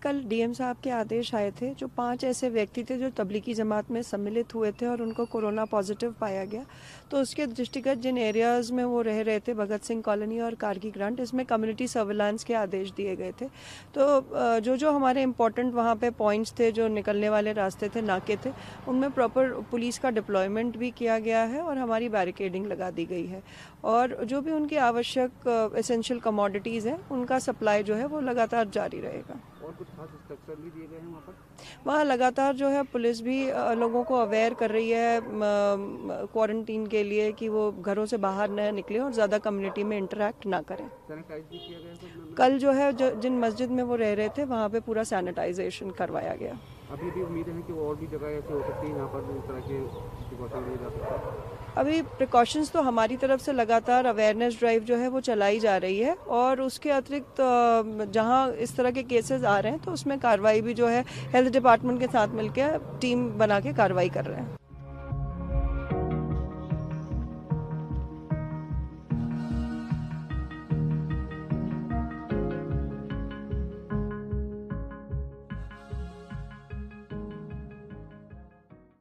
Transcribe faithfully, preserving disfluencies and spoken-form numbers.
कल डीएम साहब के आदेश आए थे, जो पांच ऐसे व्यक्ति थे जो तबलीगी जमात में सम्मिलित हुए थे और उनको कोरोना पॉजिटिव पाया गया। तो उसके दृष्टिगत जिन एरियाज़ में वो रह रहे थे, भगत सिंह कॉलोनी और कारगी ग्रांट, इसमें कम्युनिटी सर्विलांस के आदेश दिए गए थे। तो जो जो हमारे इम्पोर्टेंट वहाँ पे पॉइंट्स थे, जो निकलने वाले रास्ते थे, नाके थे, उनमें प्रॉपर पुलिस का डिप्लॉयमेंट भी किया गया है और हमारी बैरिकेडिंग लगा दी गई है। और जो भी उनकी आवश्यक एसेंशियल कमोडिटीज़ हैं, उनका सप्लाई जो है वो लगातार जारी रहेगा। और कुछ खास इंस्ट्रक्शन भी दिए गए हैं वहाँ पर? वहाँ लगातार जो है पुलिस भी लोगों को अवेयर कर रही है क्वारंटीन के लिए कि वो घरों से बाहर न निकले और ज़्यादा कम्युनिटी में इंटरेक्ट ना करें। सैनिटाइज भी किया गया? कल जो है जो जिन मस्जिद में वो रह रहे थे वहाँ पे पूरा सैनिटाइजेशन करवाया गया। अभी भी उम्मीद है कि और भी जगह ऐसी हो सकती है यहाँ पर इस तरह के प्रिकॉशन लिए जा सकते हैं? अभी प्रिकॉशंस तो हमारी तरफ से लगातार अवेयरनेस ड्राइव जो है वो चलाई जा रही है और उसके अतिरिक्त जहां इस तरह के केसेस आ रहे हैं तो उसमें कार्रवाई भी जो है हेल्थ डिपार्टमेंट के साथ मिलकर टीम बना के कार्रवाई कर रहे हैं।